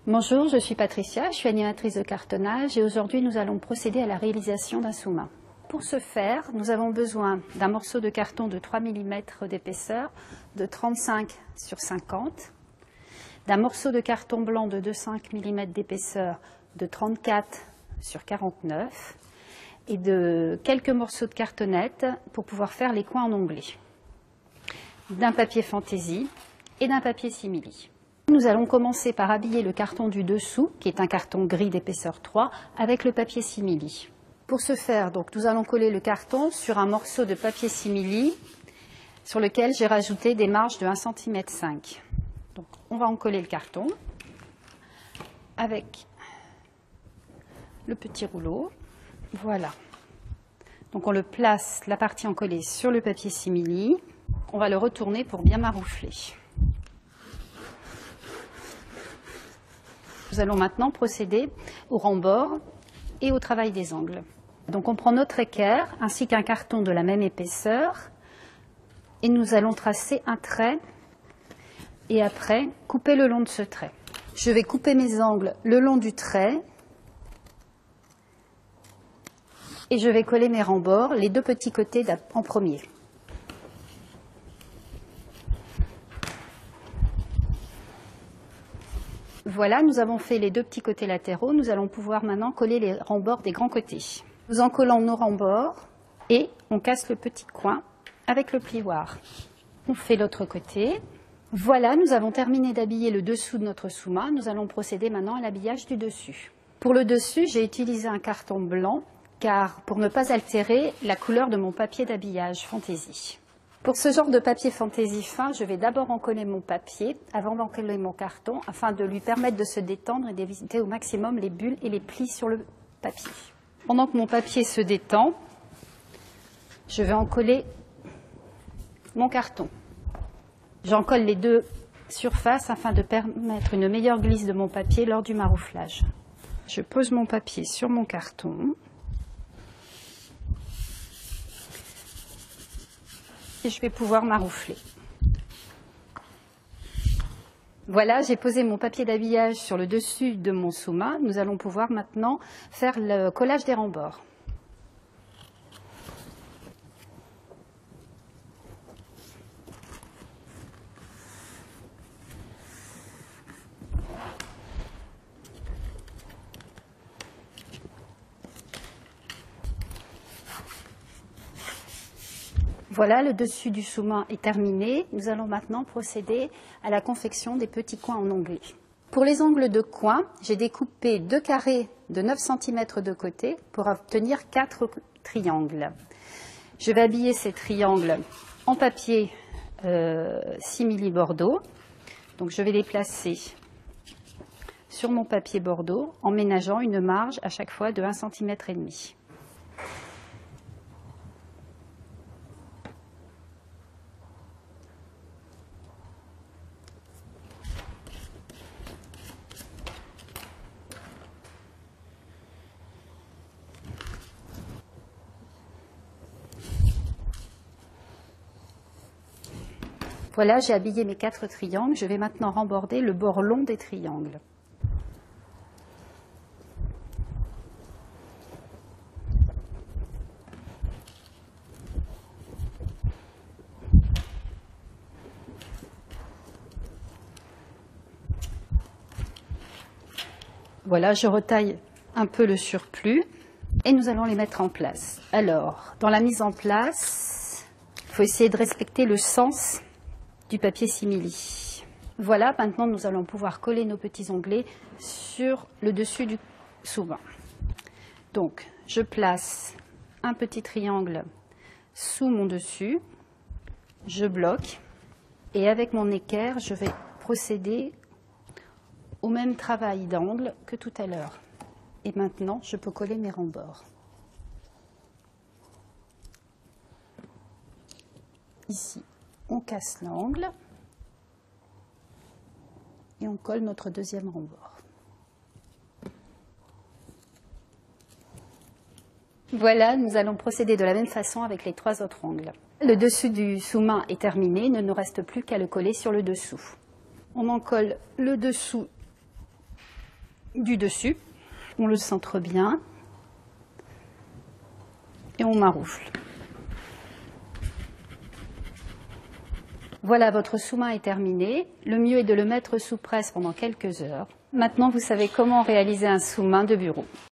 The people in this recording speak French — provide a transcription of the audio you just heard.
Bonjour, je suis Patricia, je suis animatrice de cartonnage et aujourd'hui nous allons procéder à la réalisation d'un sous-main. Pour ce faire, nous avons besoin d'un morceau de carton de 3 mm d'épaisseur de 35 sur 50, d'un morceau de carton blanc de 2,5 mm d'épaisseur de 34 sur 49 et de quelques morceaux de cartonnette pour pouvoir faire les coins en onglet, d'un papier fantaisie et d'un papier simili. Nous allons commencer par habiller le carton du dessous, qui est un carton gris d'épaisseur 3, avec le papier simili. Pour ce faire, donc, nous allons coller le carton sur un morceau de papier simili sur lequel j'ai rajouté des marges de 1,5 cm. Donc, on va en coller le carton avec le petit rouleau. Voilà. Donc on le place, la partie encollée, sur le papier simili. On va le retourner pour bien maroufler. Nous allons maintenant procéder au rembord et au travail des angles. Donc on prend notre équerre ainsi qu'un carton de la même épaisseur et nous allons tracer un trait et après couper le long de ce trait. Je vais couper mes angles le long du trait et je vais coller mes rembords, les deux petits côtés en premier. Voilà, nous avons fait les deux petits côtés latéraux. Nous allons pouvoir maintenant coller les rembords des grands côtés. Nous en collons nos rembords et on casse le petit coin avec le plioir. On fait l'autre côté. Voilà, nous avons terminé d'habiller le dessous de notre sous-main. Nous allons procéder maintenant à l'habillage du dessus. Pour le dessus, j'ai utilisé un carton blanc car pour ne pas altérer la couleur de mon papier d'habillage fantaisie. Pour ce genre de papier fantaisie fin, je vais d'abord encoller mon papier avant d'encoller mon carton afin de lui permettre de se détendre et d'éviter au maximum les bulles et les plis sur le papier. Pendant que mon papier se détend, je vais encoller mon carton. J'encolle les deux surfaces afin de permettre une meilleure glisse de mon papier lors du marouflage. Je pose mon papier sur mon carton. Et je vais pouvoir maroufler. Voilà, j'ai posé mon papier d'habillage sur le dessus de mon sous-main. Nous allons pouvoir maintenant faire le collage des rembords. Voilà, le dessus du sous-main est terminé. Nous allons maintenant procéder à la confection des petits coins en onglet. Pour les angles de coin, j'ai découpé 2 carrés de 9 cm de côté pour obtenir 4 triangles. Je vais habiller ces triangles en papier simili Bordeaux. Donc je vais les placer sur mon papier Bordeaux en ménageant une marge à chaque fois de 1,5 cm. Voilà, j'ai habillé mes 4 triangles. Je vais maintenant remborder le bord long des triangles. Voilà, je retaille un peu le surplus et nous allons les mettre en place. Alors, dans la mise en place, il faut essayer de respecter le sens du papier simili. Voilà, maintenant nous allons pouvoir coller nos petits onglets sur le dessus du sous-main. Donc, je place un petit triangle sous mon dessus, je bloque et avec mon équerre, je vais procéder au même travail d'angle que tout à l'heure. Et maintenant, je peux coller mes rembords. Ici, on casse l'angle et on colle notre deuxième rembord. Voilà, nous allons procéder de la même façon avec les 3 autres angles. Le dessus du sous-main est terminé, il ne nous reste plus qu'à le coller sur le dessous. On en colle le dessous du dessus. On le centre bien et on maroufle. Voilà, votre sous-main est terminé. Le mieux est de le mettre sous presse pendant quelques heures. Maintenant, vous savez comment réaliser un sous-main de bureau.